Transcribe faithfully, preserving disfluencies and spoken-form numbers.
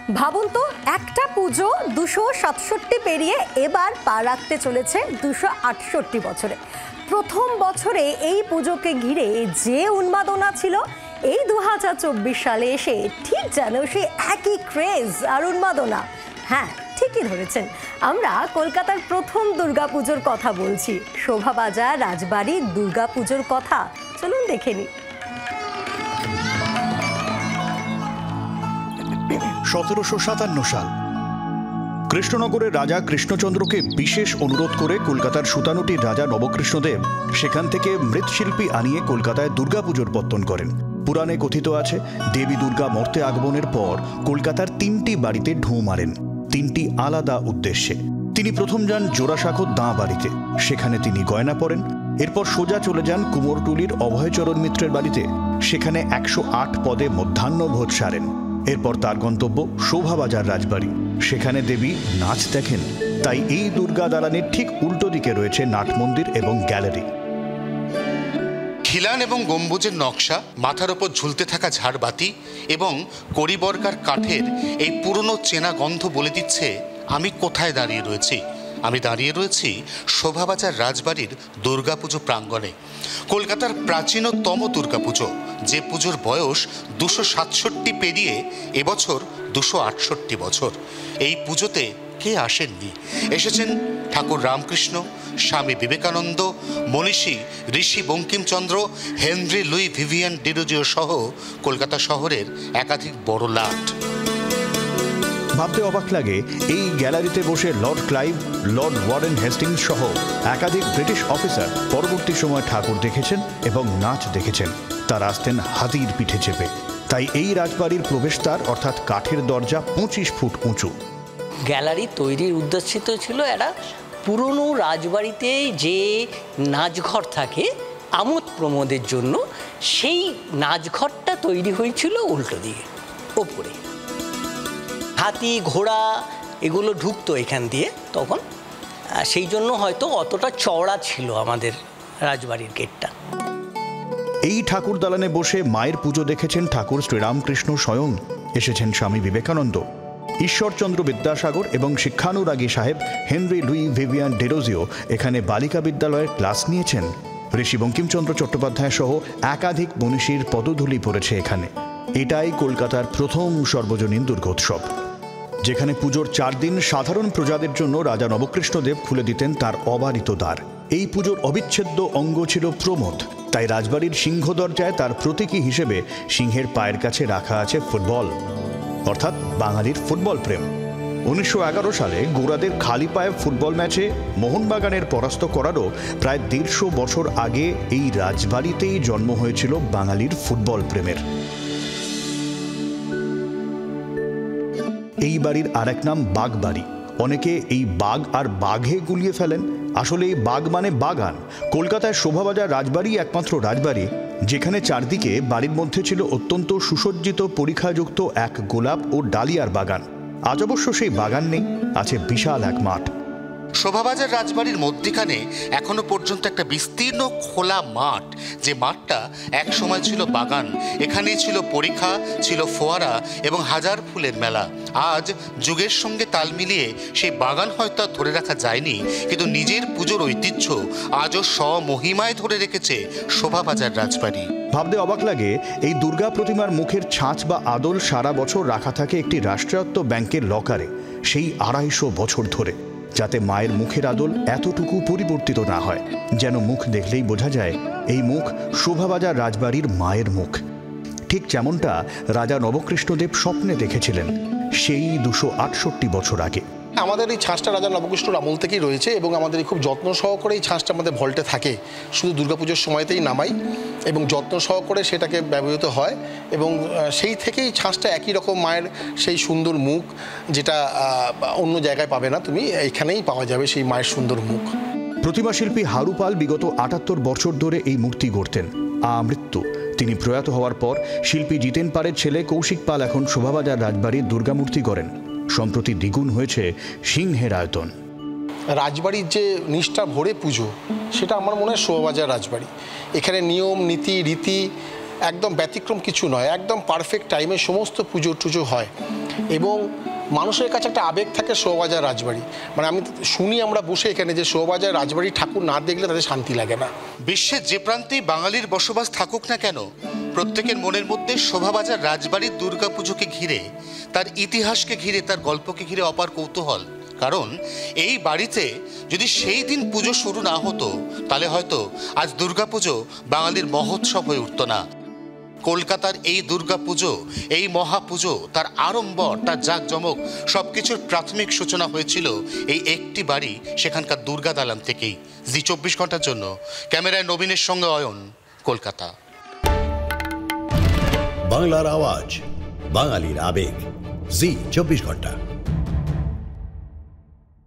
ভাবুন তো, একটা পুজো দুশো সাতষট্টি পেরিয়ে এবার পা রাখতে চলেছে দুশো আটষট্টি বছরে। প্রথম বছরে এই পুজোকে ঘিরে যে উন্মাদনা ছিল, এই দু হাজার চব্বিশ সালে এসে ঠিক যেন সে একই ক্রেজ আর উন্মাদনা। হ্যাঁ, ঠিকই ধরেছেন, আমরা কলকাতার প্রথম দুর্গাপুজোর কথা বলছি, শোভাবাজার রাজবাড়ির দুর্গাপুজোর কথা। চলুন দেখে নিই। সতেরোশো সাতান্ন সাল কৃষ্ণনগরের রাজা কৃষ্ণচন্দ্রকে বিশেষ অনুরোধ করে কলকাতার সুতানুটির রাজা নবকৃষ্ণদেব সেখান থেকে মৃৎশিল্পী আনিয়ে কলকাতায় দুর্গাপুজোর পত্তন করেন। পুরাণে কথিত আছে, দেবী দুর্গা মর্তে আগমনের পর কলকাতার তিনটি বাড়িতে ঢুঁ মারেন, তিনটি আলাদা উদ্দেশ্যে। তিনি প্রথম যান জোড়াসাঁকোর দাঁ বাড়িতে, সেখানে তিনি গয়না পরেন। এরপর সোজা চলে যান কুমোরটুলির অভয়চরণ মিত্রের বাড়িতে, সেখানে একশো আট পদে মধ্যাহ্ন ভোজ সারেন। এরপর তার গন্তব্য শোভাবাজার রাজবাড়ি, সেখানে দেবী নাচ দেখেন। তাই এই দুর্গা দালানের ঠিক উল্টো দিকে রয়েছে নাট মন্দির এবং গ্যালারি। খিলান এবং গম্বুজের নকশা, মাথার ওপর ঝুলতে থাকা ঝাড়বাতি এবং কড়িবর্গার কাঠের এই পুরনো চেনা গন্ধ বলে দিচ্ছে আমি কোথায় দাঁড়িয়ে রয়েছি। আমি দাঁড়িয়ে রয়েছি শোভাবাজার রাজবাড়ির দুর্গাপুজো প্রাঙ্গণে, কলকাতার প্রাচীনতম দুর্গাপুজো, যে পুজোর বয়স দুশো সাতষট্টি পেরিয়ে এবছর দুশো আটষট্টি বছর। এই পুজোতে কে আসেননি? এসেছেন ঠাকুর রামকৃষ্ণ, স্বামী বিবেকানন্দ, মনীষী ঋষি Bankimchandra, Henry Louis Vivian Derozio সহ কলকাতা শহরের একাধিক বড় লাট। ভাবতে অবাক লাগে, এই গ্যালারিতে বসে Lord Clive, Lord Warren Hastings সহ একাধিক ব্রিটিশ অফিসার পরবর্তী সময় ঠাকুর দেখেছেন এবং নাচ দেখেছেন। তারা আসতেন হাতির পিঠে চেপে। তাই এই রাজবাড়ির প্রবেশদ্বার অর্থাৎ কাঠের দরজা পঁচিশ ফুট উঁচু। গ্যালারি তৈরির উদ্দেশ্য ছিল একটা পুরনো রাজবাড়িতে যে নাচঘর থাকে আমোদ প্রমোদের জন্য, সেই নাচঘরটা তৈরি হয়েছিল উল্টো দিকে ওপরে। হাতি ঘোড়া এগুলো ঢুকতো এখান দিয়ে তখন, সেই জন্য হয়তো অতটা চওড়া ছিল আমাদের রাজবাড়ির গেটটা। এই ঠাকুর দালানে বসে মায়ের পুজো দেখেছেন ঠাকুর শ্রীরামকৃষ্ণ স্বয়ং, এসেছেন স্বামী বিবেকানন্দ, ঈশ্বরচন্দ্র বিদ্যাসাগর এবং শিক্ষানুরাগী সাহেব হেনরি লুই ভিভিয়ান ডিরোজিও এখানে বালিকা বিদ্যালয়ের ক্লাস নিয়েছেন। ঋষি বঙ্কিমচন্দ্র চট্টোপাধ্যায় সহ একাধিক মনীষীর পদধূলি পড়েছে এখানে। এটাই কলকাতার প্রথম সর্বজনীন দুর্গোৎসব, যেখানে পুজোর চার দিন সাধারণ প্রজাদের জন্য রাজা নবকৃষ্ণদেব খুলে দিতেন তার অবারিত দ্বার। এই পুজোর অবিচ্ছেদ্য অঙ্গ ছিল প্রমোদ, তাই রাজবাড়ির সিংহ দরজায় তার প্রতীকী হিসেবে সিংহের পায়ের কাছে রাখা আছে ফুটবল, অর্থাৎ বাঙালির ফুটবল প্রেম। উনিশশো এগারো সালে গোড়াদের খালি পায়ে ফুটবল ম্যাচে মোহনবাগানের পরাস্ত করারও প্রায় দেড়শো বছর আগে এই রাজবাড়িতেই জন্ম হয়েছিল বাঙালির ফুটবল প্রেমের। এই বাড়ির আর এক নাম বাগবাড়ি। অনেকে এই বাঘ আর বাঘে গুলিয়ে ফেলেন, আসলে এই বাগ মানে বাগান। কলকাতায় শোভাবাজার রাজবাড়ি একমাত্র রাজবাড়ি যেখানে চারদিকে বাড়ির মধ্যে ছিল অত্যন্ত সুসজ্জিত পরিখাযুক্ত এক গোলাপ ও ডালিয়ার বাগান। আজ অবশ্য সেই বাগান নেই, আছে বিশাল এক মাঠ। শোভাবাজার রাজবাড়ির মধ্যিখানে এখনো পর্যন্ত একটা বিস্তীর্ণ খোলা মাঠ, যে মাঠটা এক সময় ছিল বাগান। এখানেই ছিল পরীক্ষা, ছিল ফোয়ারা এবং হাজার ফুলের মেলা। আজ যুগের সঙ্গে তাল মিলিয়ে সেই বাগান হয়তো আর ধরে রাখা যায়নি, কিন্তু নিজের পুজোর ঐতিহ্য আজও স্বমহিমায় ধরে রেখেছে শোভাবাজার রাজবাড়ি। ভাবতে অবাক লাগে, এই দুর্গা প্রতিমার মুখের ছাঁচ বা আদল সারা বছর রাখা থাকে একটি রাষ্ট্রায়ত্ত ব্যাংকের লকারে, সেই আড়াইশো বছর ধরে, যাতে মায়ের মুখের আদল এতটুকু পরিবর্তিত না হয়। যেন মুখ দেখলেই বোঝা যায় এই মুখ শোভাবাজার রাজবাড়ির মায়ের মুখ, ঠিক যেমনটা রাজা নবকৃষ্ণদেব স্বপ্নে দেখেছিলেন সেই দুশো আটষট্টি বছর আগে। আমাদের এই ছাঁচটা রাজা নবকৃষ্ণর আমল থেকেই রয়েছে এবং আমাদের খুব যত্ন সহকারে এই ছাঁচটা আমাদের ভল্টে থাকে। শুধু দুর্গাপুজোর সময়তেই নামাই এবং যত্ন সহকারে সেটাকে ব্যবহৃত হয় এবং সেই থেকেই ছাঁচটা একই রকম মায়ের সেই সুন্দর মুখ, যেটা অন্য জায়গায় পাবে না, তুমি এখানেই পাওয়া যাবে সেই মায়ের সুন্দর মুখ। প্রতিমা শিল্পী হারু পাল বিগত আটাত্তর বছর ধরে এই মূর্তি গড়তেন। আমৃত্যু তিনি প্রয়াত হওয়ার পর শিল্পী জিতেন পালের ছেলে কৌশিক পাল এখন শোভাবাজার রাজবাড়ির দুর্গামূর্তি করেন। সম্প্রতি দ্বিগুণ হয়েছে সিংহের আয়তন। রাজবাড়ির যে নিষ্ঠা ভরে পুজো, সেটা আমার মনে হয় শোভাবাজার রাজবাড়ি। এখানে নিয়ম নীতি রীতি একদম ব্যতিক্রম কিছু নয়, একদম পারফেক্ট টাইমে সমস্ত পুজো টুজো হয় এবং মানুষের কাছে একটা আবেগ থাকে শোভাবাজার রাজবাড়ি। মানে আমি শুনি আমরা বসে এখানে যে শোভাবাজার রাজবাড়ি ঠাকুর না দেখলে তাদের শান্তি লাগে না। বিশ্বের যে প্রান্তেই বাঙালির বসবাস থাকুক না কেন, প্রত্যেকের মনের মধ্যে শোভাবাজার রাজবাড়ির দুর্গাপুজোকে ঘিরে, তার ইতিহাসকে ঘিরে, তার গল্পকে ঘিরে অপার কৌতূহল। কারণ এই বাড়িতে যদি সেই দিন পুজো শুরু না হতো তাহলে হয়তো আজ দুর্গাপুজো বাঙালির মহোৎসব হয়ে উঠত না। কলকাতার এই দুর্গাপুজো, এই মহাপুজো, তার আড়ম্বর, তার জাঁকজমক সব কিছুর প্রাথমিক সূচনা হয়েছিল এই একটি বাড়ি, সেখানকার দুর্গা দালান থেকেই। জি চব্বিশ ঘন্টার জন্য ক্যামেরায় নবীনের সঙ্গে অয়ন, কলকাতা। বাংলার আওয়াজ, বাঙালির আবেগ, জি চব্বিশ ঘন্টা।